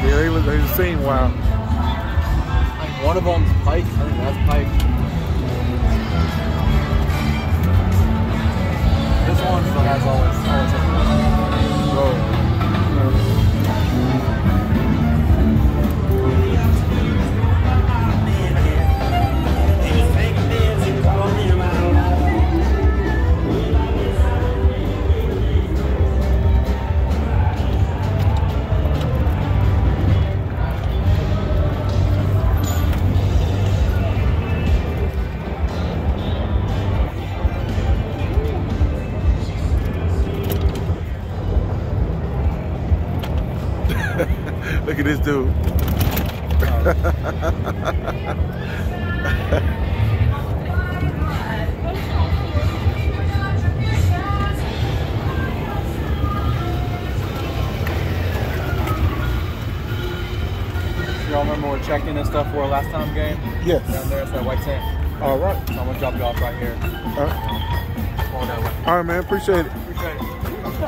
Yeah, he seen wow. Like one of them's Pike. I think that's Pike. This one still has all its Whoa. Look at this dude. Y'all remember we're checking and stuff for our last time game? Yes. Down there, it's that white tent. All right. So I'm gonna drop you off right here. All right. All right, man. Appreciate it. Appreciate it.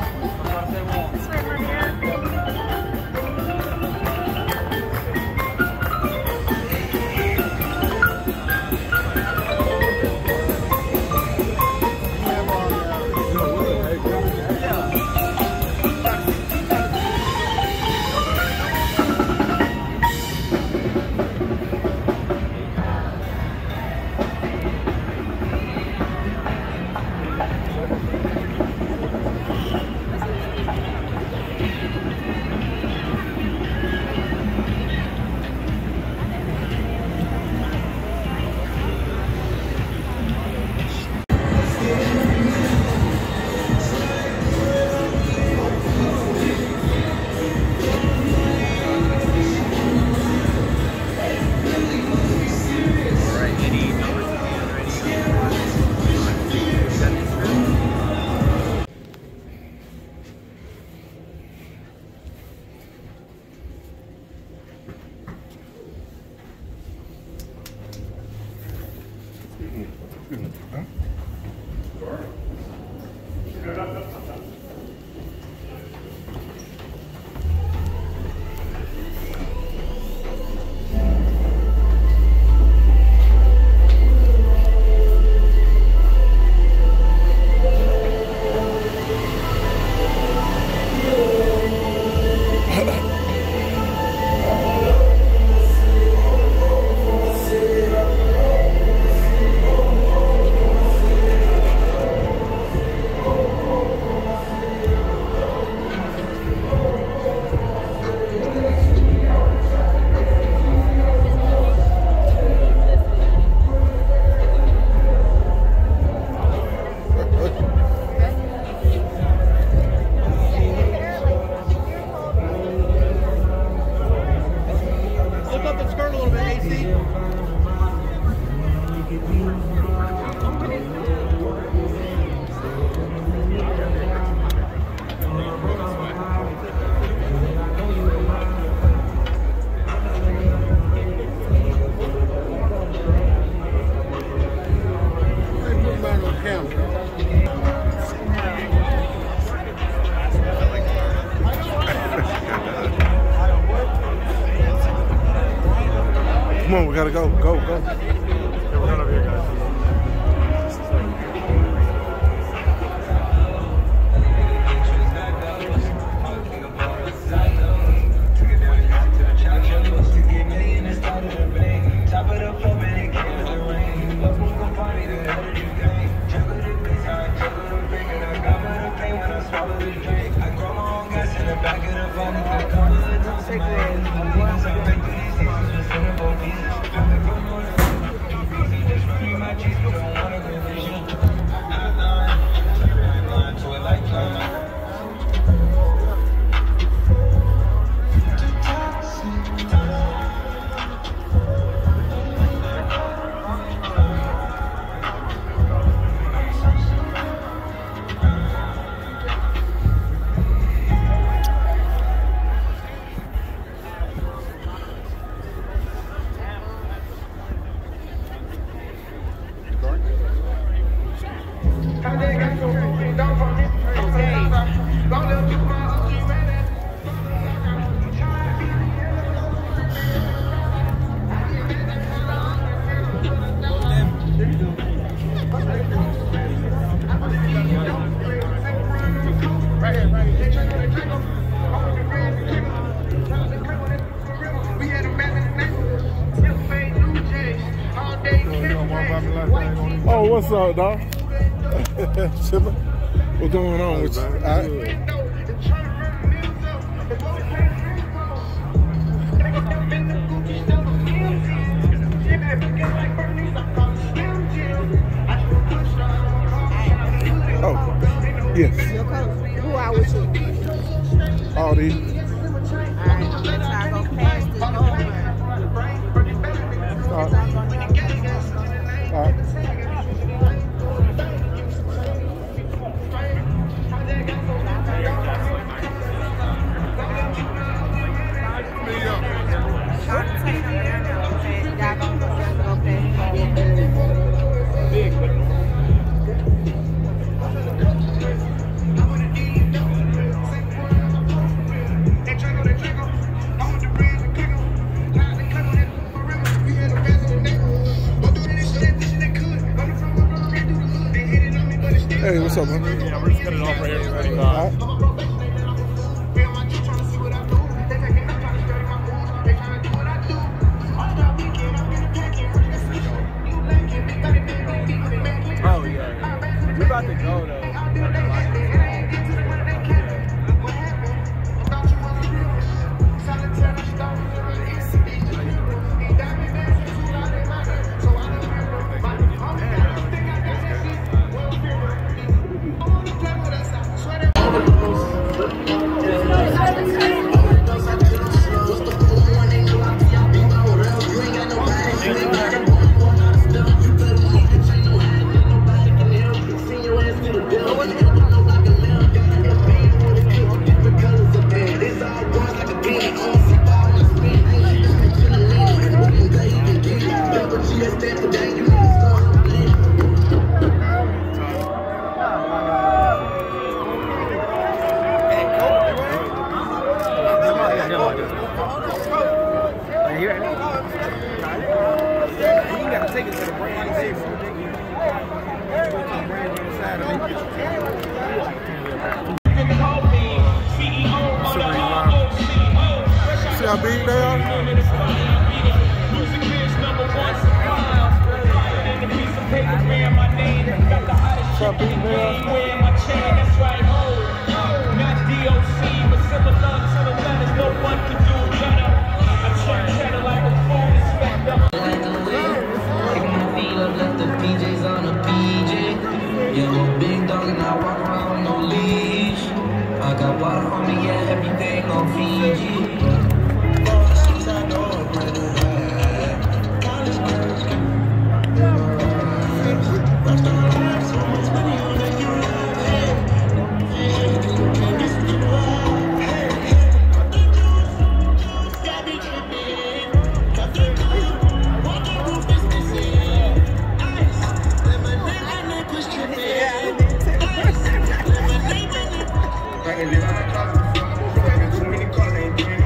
Come on, we gotta go, go. Yeah, we're going over here, guys. What's up, dog? Chillin'. What's going on with you? All right. Oh, yes. Your coach. Who out with you? All these. Alright, I'm gonna try to go past this door. All right. Hey, what's up, man? Yeah, we're just cutting off right here at 35. All right. Oh, yeah. We're about to go, though. See how big they are? See how big they are? Big dog and I walk around with no leash. I got water on me, yeah, everything on Fiji. And then I got too many cars, ain't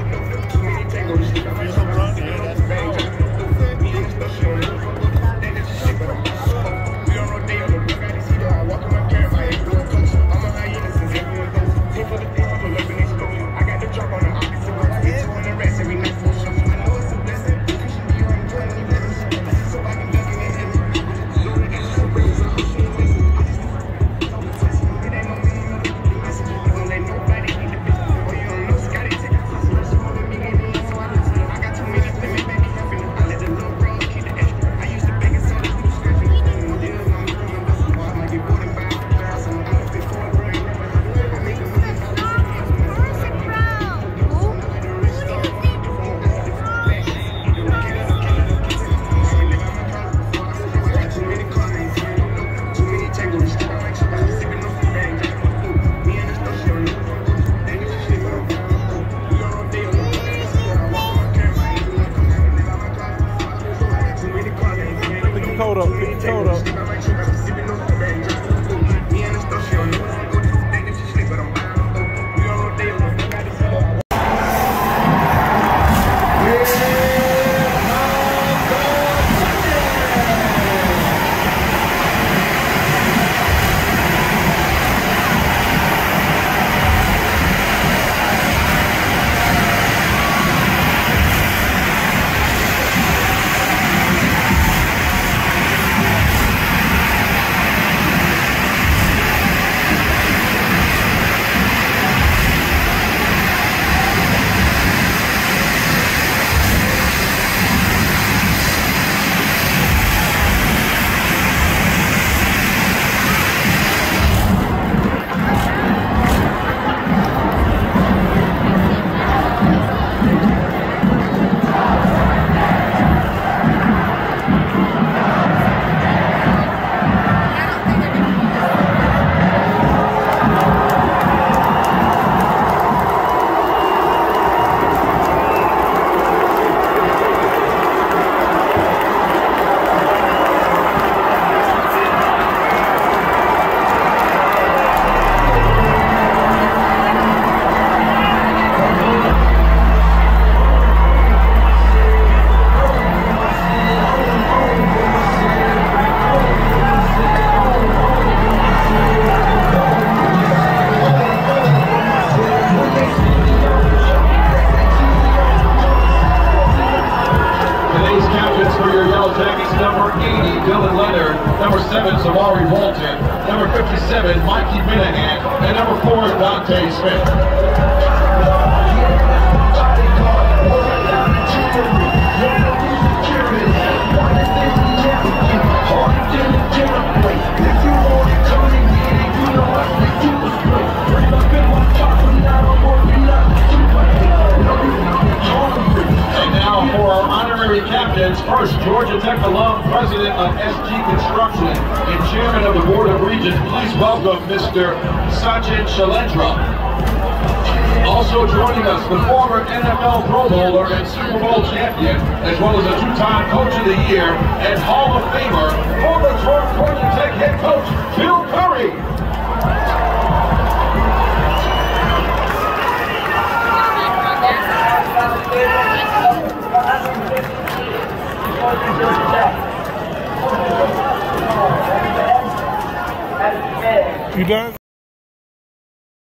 7, Mikey Minahan, and number 4, Dante Smith. Captains. First, Georgia Tech alum, president of SG Construction and chairman of the Board of Regents. Please welcome Mr. Sachin Shalendra. Also joining us, the former NFL Pro Bowler and Super Bowl champion, as well as a two-time Coach of the Year and Hall of Famer, former Georgia Tech head coach, Bill Curry. You done?